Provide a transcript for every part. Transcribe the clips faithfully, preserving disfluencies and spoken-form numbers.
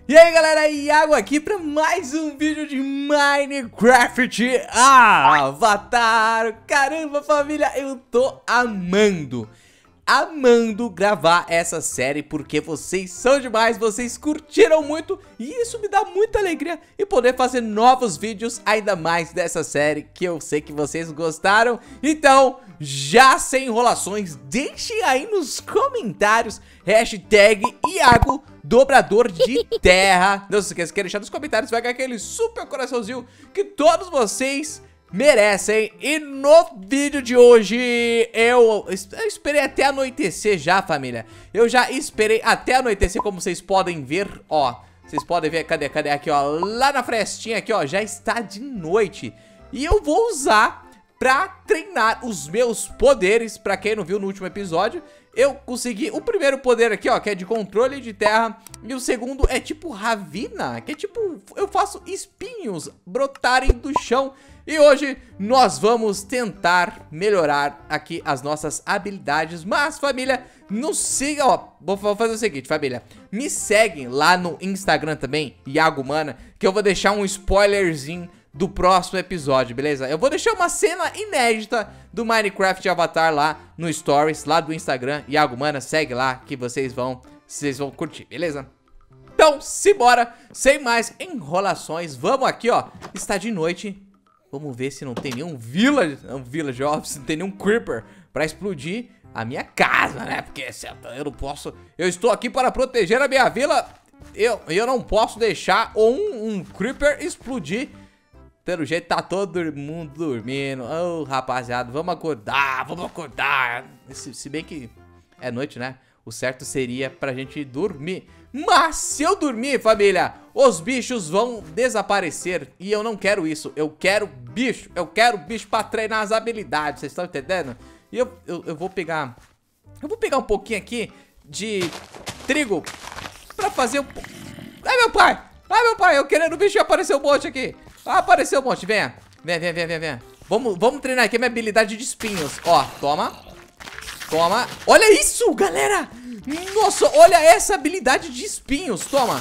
E aí galera, Iago aqui para mais um vídeo de Minecraft Avatar. Caramba família, eu tô amando, amando gravar essa série porque vocês são demais, vocês curtiram muito e isso me dá muita alegria e poder fazer novos vídeos ainda mais dessa série que eu sei que vocês gostaram. Então, já sem enrolações, deixem aí nos comentários hashtag Iago Dobrador de Terra. Não se esqueça de deixar nos comentários, vai ganhar aquele super coraçãozinho que todos vocês merecem. E no vídeo de hoje eu, eu esperei até anoitecer já, família. Eu já esperei até anoitecer, como vocês podem ver, ó. Vocês podem ver, cadê, cadê, aqui, ó. Lá na frestinha aqui, ó, já está de noite. E eu vou usar pra treinar os meus poderes. Pra quem não viu no último episódio, eu consegui o primeiro poder aqui, ó, que é de controle de terra. E o segundo é tipo ravina, que é tipo, eu faço espinhos brotarem do chão. E hoje nós vamos tentar melhorar aqui as nossas habilidades. Mas, família, não siga, ó, vou fazer o seguinte, família. Me seguem lá no Instagram também, Iago Mana, que eu vou deixar um spoilerzinho do próximo episódio, beleza? Eu vou deixar uma cena inédita do Minecraft Avatar lá no Stories, lá do Instagram. Iago Mana, segue lá que vocês vão, vocês vão curtir, beleza? Então, simbora, sem mais enrolações. Vamos aqui, ó, está de noite. Vamos ver se não tem nenhum village, um village office, não tem nenhum creeper pra explodir a minha casa, né? Porque eu não posso, eu estou aqui para proteger a minha vila. Eu, eu não posso deixar um, um creeper explodir. Pelo jeito tá todo mundo dormindo. Ô, oh, rapaziada, vamos acordar, vamos acordar. Se, se bem que é noite, né? O certo seria pra gente dormir. Mas se eu dormir, família, os bichos vão desaparecer. E eu não quero isso. Eu quero bicho. Eu quero bicho pra treinar as habilidades. Vocês estão entendendo? E eu, eu, eu vou pegar... Eu vou pegar um pouquinho aqui de trigo pra fazer um... Ai, meu pai! Ai, meu pai, eu querendo o bicho e apareceu um monte aqui. Ah, apareceu um monte, venha. Vem, vem, vem, vem, vem. Vamos, vamos treinar aqui a minha habilidade de espinhos. Ó, toma. Toma. Olha isso, galera. Nossa, olha essa habilidade de espinhos. Toma.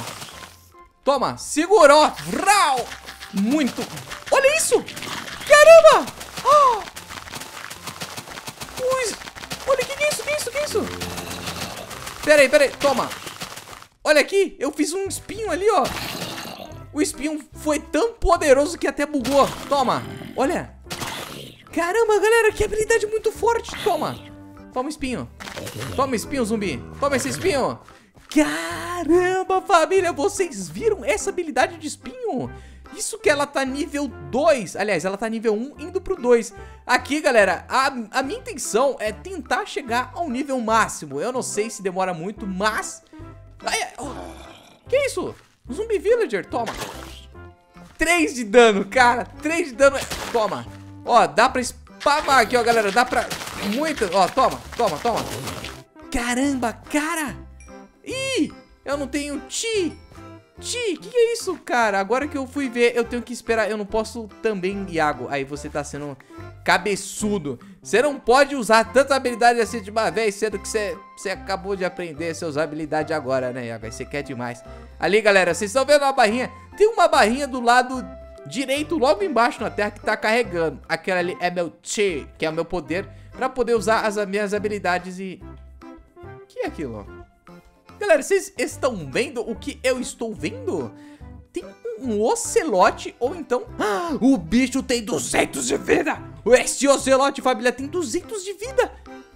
Toma, segurou. Vrau. Muito. Olha isso. Caramba. Oh. Ui. Olha, que que é isso, que é isso, que é isso? Pera aí, pera aí, toma. Olha aqui, eu fiz um espinho ali, ó. O espinho foi tão poderoso que até bugou. Toma, olha. Caramba, galera, que habilidade muito forte. Toma, toma espinho. Toma espinho, zumbi. Toma esse espinho. Caramba, família, vocês viram essa habilidade de espinho? Isso que ela tá nível dois. Aliás, ela tá nível um indo pro dois. Aqui, galera, a, a minha intenção é tentar chegar ao nível máximo. Eu não sei se demora muito, mas... Ai, ai, oh. Que isso? Zumbi Villager, toma. três de dano, cara. três de dano. Toma. Ó, dá pra spamar aqui, ó, galera. Dá pra... Muita... Ó, toma, toma, toma. Caramba, cara. Ih, eu não tenho chi. Chi, que que é isso, cara? Agora que eu fui ver, eu tenho que esperar. Eu não posso também, Iago. Aí você tá sendo cabeçudo. Você não pode usar tanta habilidade assim de uma vez, sendo que você, você acabou de aprender suas habilidades agora, né, Iago? Aí você quer demais. Ali, galera, vocês estão vendo a barrinha? Tem uma barrinha do lado direito, logo embaixo na terra, que tá carregando. Aquela ali é meu chi, que é o meu poder pra poder usar as minhas habilidades e... O que é aquilo? Galera, vocês estão vendo o que eu estou vendo? Tem um ocelote ou então... Ah, o bicho tem duzentos de vida! Esse ocelote, família, tem duzentos de vida!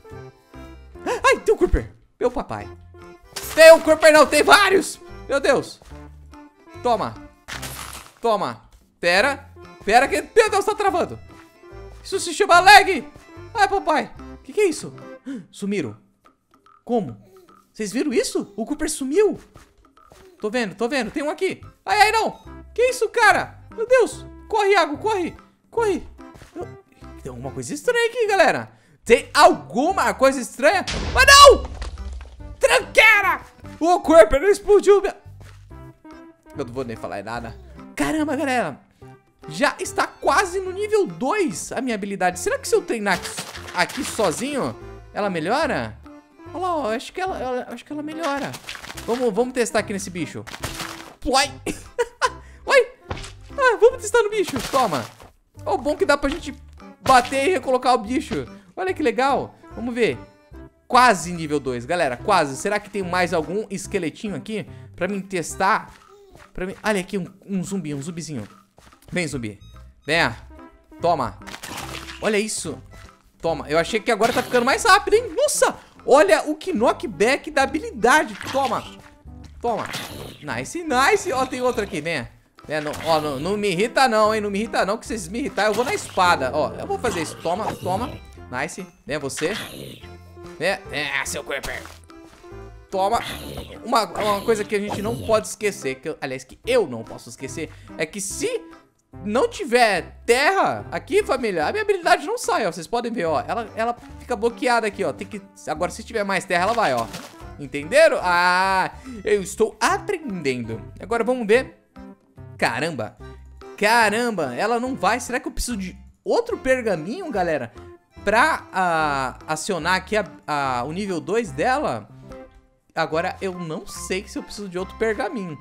Ai, tem um creeper! Meu papai! Tem um creeper não, tem vários! Meu Deus! Toma! Toma! Pera! Pera que... Meu Deus, tá travando! Isso se chama lag! Ai, papai! O que que é isso? Sumiram! Como? Vocês viram isso? O Cooper sumiu. Tô vendo, tô vendo. Tem um aqui. Ai, ai, não. Que isso, cara? Meu Deus. Corre, Iago, corre. Corre. Tem alguma coisa estranha aqui, galera. Tem alguma coisa estranha? Mas não! Tranqueira! O Cooper não explodiu. Minha... Eu não vou nem falar nada. Caramba, galera. Já está quase no nível dois a minha habilidade. Será que se eu treinar aqui sozinho, ela melhora? Olha lá, ó, acho que ela, ela, acho que ela melhora. Vamos, vamos testar aqui nesse bicho. Uai. Uai. Ah, vamos testar no bicho. Toma. Ó, o bom que dá pra gente bater e recolocar o bicho. Olha que legal. Vamos ver. Quase nível dois, galera. Quase. Será que tem mais algum esqueletinho aqui pra mim testar? Pra mim... Olha aqui um, um zumbi, um zumbizinho. Vem, zumbi. Venha. Toma. Olha isso. Toma. Eu achei que agora tá ficando mais rápido, hein? Nossa. Olha o knockback da habilidade. Toma. Toma. Nice, nice. Ó, tem outro aqui. Venha. Venha. Não, ó, não, não me irrita não, hein? Não me irrita não, que vocês me irritar, eu vou na espada. Ó, eu vou fazer isso. Toma, toma. Nice. Venha você. Venha. É, seu Creeper. Toma. Uma, uma coisa que a gente não pode esquecer, que eu, aliás, que eu não posso esquecer, é que se não tiver terra aqui, família, a minha habilidade não sai, ó. Vocês podem ver, ó. Ela, ela fica bloqueada aqui, ó. Tem que... Agora, se tiver mais terra, ela vai, ó. Entenderam? Ah, eu estou aprendendo. Agora, vamos ver. Caramba. Caramba, ela não vai. Será que eu preciso de outro pergaminho, galera? Pra uh, acionar aqui a, a, o nível dois dela? Agora, eu não sei se eu preciso de outro pergaminho.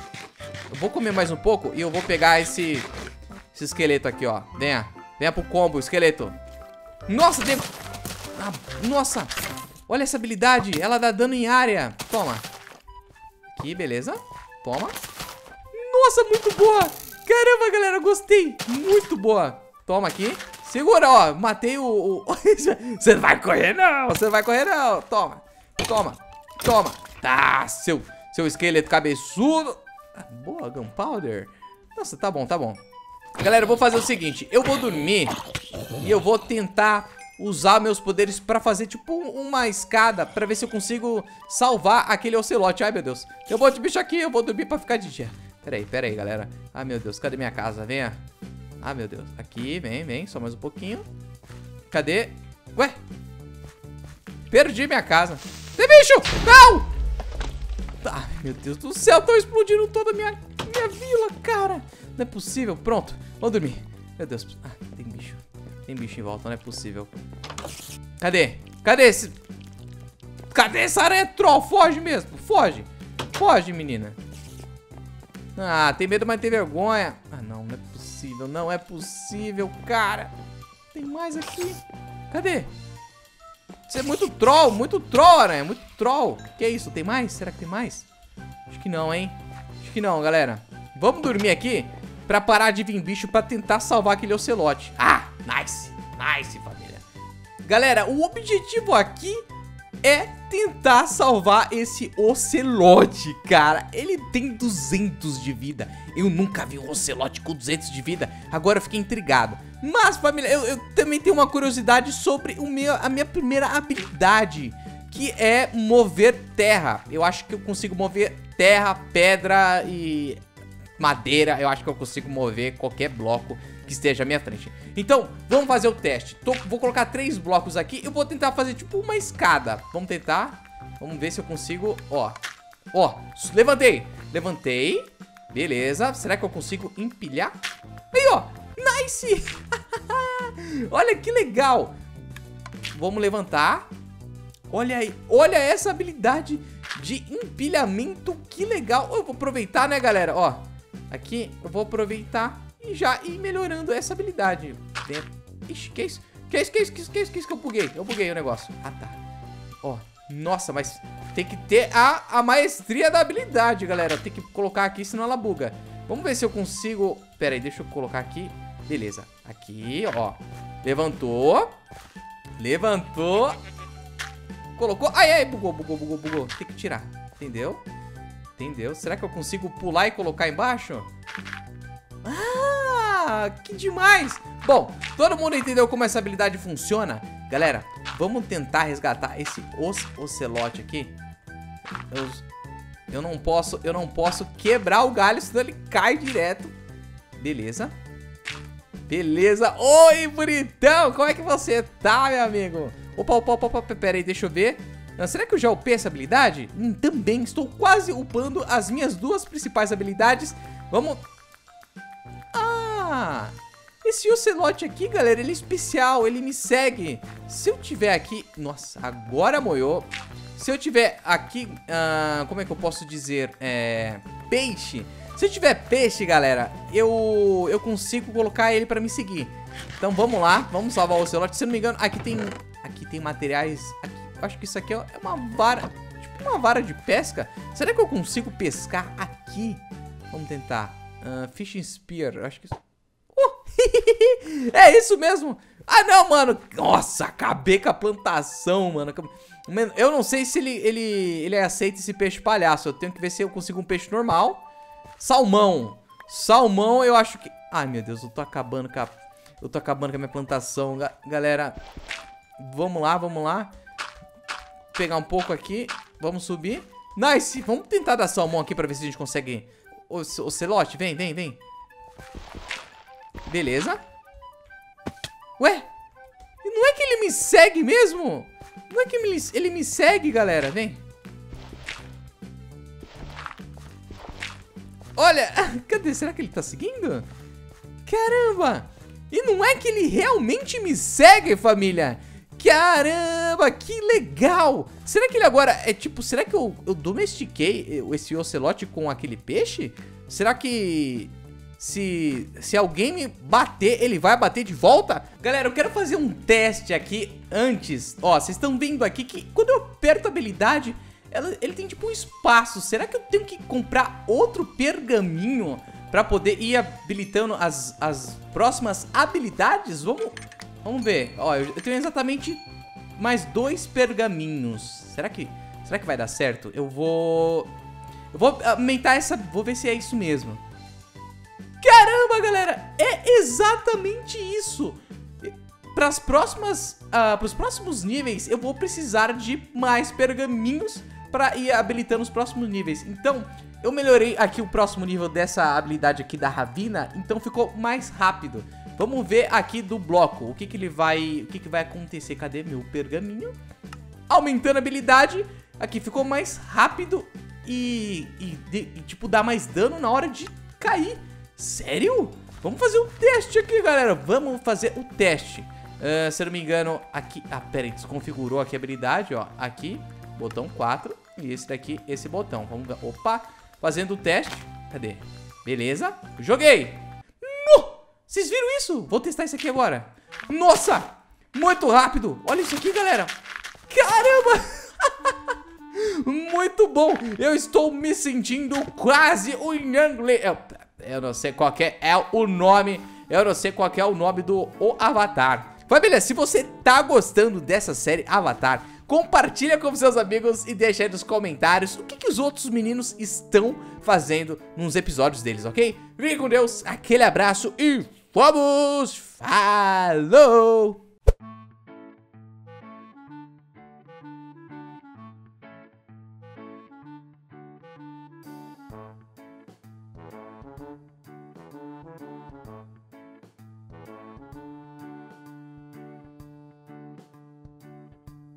Eu vou comer mais um pouco e eu vou pegar esse, esse esqueleto aqui, ó. Venha. Venha pro combo, esqueleto. Nossa, tem... Ah, nossa. Olha essa habilidade. Ela dá dano em área. Toma. Aqui, beleza. Toma. Nossa, muito boa. Caramba, galera, gostei. Muito boa. Toma aqui. Segura, ó. Matei o... o... Você não vai correr, não. Você não vai correr, não. Toma. Toma. Toma. Tá, seu, seu esqueleto cabeçudo. Boa, Gunpowder. Nossa, tá bom, tá bom. Galera, eu vou fazer o seguinte. Eu vou dormir e eu vou tentar usar meus poderes pra fazer tipo uma escada, pra ver se eu consigo salvar aquele ocelote. Ai, meu Deus. Eu vou de bicho aqui, eu vou dormir pra ficar de dia. Pera aí, pera aí, galera. Ai, meu Deus, cadê minha casa? Venha. Ah, meu Deus. Aqui, vem, vem, só mais um pouquinho. Cadê? Ué? Perdi minha casa. Tem bicho! Não! Ah, meu Deus do céu, estão explodindo toda a minha, minha vila, cara. Não é possível. Pronto, vamos dormir. Meu Deus. Ah, tem bicho. Tem bicho em volta, não é possível. Cadê? Cadê esse... Cadê essa aranha troll? Foge mesmo, foge. Foge, menina. Ah, tem medo, mas tem vergonha. Ah, não, não é possível. Não é possível, cara. Tem mais aqui. Cadê? Você é muito troll, muito troll, aranha. Muito troll. Que é isso? Tem mais? Será que tem mais? Acho que não, hein? Acho que não, galera. Vamos dormir aqui pra parar de vir bicho pra tentar salvar aquele ocelote. Ah, nice. Nice, família. Galera, o objetivo aqui é tentar salvar esse ocelote, cara. Ele tem duzentos de vida. Eu nunca vi um ocelote com duzentos de vida. Agora eu fiquei intrigado. Mas, família, eu, eu também tenho uma curiosidade sobre o meu, a minha primeira habilidade, que é mover terra. Eu acho que eu consigo mover terra, pedra e madeira. Eu acho que eu consigo mover qualquer bloco que esteja à minha frente. Então, vamos fazer o teste. Tô, vou colocar três blocos aqui. Eu vou tentar fazer tipo uma escada. Vamos tentar. Vamos ver se eu consigo. Ó, ó, levantei. Levantei. Beleza. Será que eu consigo empilhar? Aí, ó. Nice. Olha que legal. Vamos levantar. Olha aí. Olha essa habilidade de empilhamento. Que legal. Eu vou aproveitar, né, galera? Ó, aqui eu vou aproveitar e já ir melhorando essa habilidade. Ixi, que isso? Que isso, que isso, que isso, que isso, que isso que eu buguei? Eu buguei o negócio. Ah, tá. Ó, nossa, mas tem que ter a, a maestria da habilidade, galera. Tem que colocar aqui, senão ela buga. Vamos ver se eu consigo... Pera aí, deixa eu colocar aqui. Beleza. Aqui, ó. Levantou. Levantou. Colocou. Ai, ai, bugou, bugou, bugou, bugou. Tem que tirar. Entendeu? Entendeu? Será que eu consigo pular e colocar embaixo? Ah, que demais. Bom, todo mundo entendeu como essa habilidade funciona? Galera, vamos tentar resgatar esse ocelote aqui. Eu, eu não posso, eu não posso quebrar o galho, senão ele cai direto. Beleza. Beleza. Oi, bonitão. Como é que você tá, meu amigo? Opa, opa, opa, opa. Pera aí, deixa eu ver. Não, será que eu já upei essa habilidade? Hum, também estou quase upando as minhas duas principais habilidades. Vamos... Ah, esse ocelote aqui, galera, ele é especial, ele me segue. Se eu tiver aqui... Nossa, agora moiou. se eu tiver aqui, uh, como é que eu posso dizer, é, peixe. Se eu tiver peixe, galera, eu, eu consigo colocar ele pra me seguir. Então vamos lá, vamos salvar o ocelote. Se eu não me engano, aqui tem, aqui tem materiais, aqui, eu acho que isso aqui é uma vara, tipo uma vara de pesca. Será que eu consigo pescar aqui? Vamos tentar. Uh, fishing spear, eu acho que isso... Uh, é isso mesmo. Ah, não, mano. Nossa, acabei com a plantação, mano. Eu não sei se ele, ele, ele aceita esse peixe palhaço. Eu tenho que ver se eu consigo um peixe normal. Salmão. Salmão, eu acho que... Ai, meu Deus, eu tô acabando com a... Eu tô acabando com a minha plantação. Galera, vamos lá, vamos lá. Pegar um pouco aqui. Vamos subir. Nice. Vamos tentar dar salmão aqui pra ver se a gente consegue... O ocelote, vem, vem, vem. Beleza. Ué? Não é que ele me segue mesmo? Não é que ele, ele me segue, galera? Vem. Olha, cadê? Será que ele tá seguindo? Caramba! E não é que ele realmente me segue, família? Caramba, que legal! Será que ele agora é tipo... Será que eu, eu domestiquei esse ocelote com aquele peixe? Será que... Se, se alguém me bater, ele vai bater de volta? Galera, eu quero fazer um teste aqui antes. Ó, vocês estão vendo aqui que quando eu aperto a habilidade, ela, ele tem tipo um espaço. Será que eu tenho que comprar outro pergaminho pra poder ir habilitando as, as próximas habilidades? Vamos, vamos ver. Ó, eu tenho exatamente mais dois pergaminhos. Será que, será que vai dar certo? Eu vou... Eu vou aumentar essa... Vou ver se é isso mesmo. Caramba, galera, é exatamente isso. Para as próximas, uh, para os próximos níveis, eu vou precisar de mais pergaminhos para ir habilitando os próximos níveis. Então, eu melhorei aqui o próximo nível dessa habilidade aqui da Ravina, então ficou mais rápido. Vamos ver aqui do bloco, o que que ele vai, o que que vai acontecer. Cadê meu pergaminho? Aumentando a habilidade, aqui ficou mais rápido e, e, e tipo, dá mais dano na hora de cair. Sério? Vamos fazer um teste aqui, galera. Vamos fazer o teste. Uh, se eu não me engano, aqui... Ah, pera aí, desconfigurou aqui a habilidade, ó. Aqui, botão quatro. E esse daqui, esse botão. Vamos ver. Opa, fazendo o teste. Cadê? Beleza. Joguei. No! Vocês viram isso? Vou testar isso aqui agora. Nossa! Muito rápido. Olha isso aqui, galera. Caramba! Muito bom. Eu estou me sentindo quase o inglês. Eu, eu não sei qual que é o nome. Eu não sei qual que é o nome do o Avatar. Família, se você tá gostando dessa série Avatar, compartilha com seus amigos e deixa aí nos comentários o que, que os outros meninos estão fazendo nos episódios deles, ok? Fique com Deus, aquele abraço e vamos! Falou!